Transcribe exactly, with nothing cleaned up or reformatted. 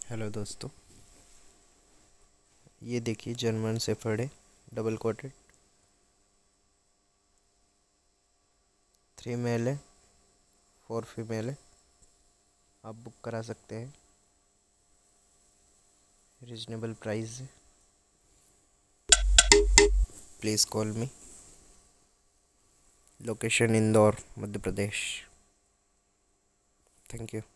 Hello दोस्तों, ये देखिए जर्मन शेफर्ड है, डबल कोटेड। थ्री मेल है, फोर फीमेल है। आप बुक करा सकते हैं, रीजनेबल प्राइस है। Please call me. Location Indore, Madhya Pradesh. Thank you.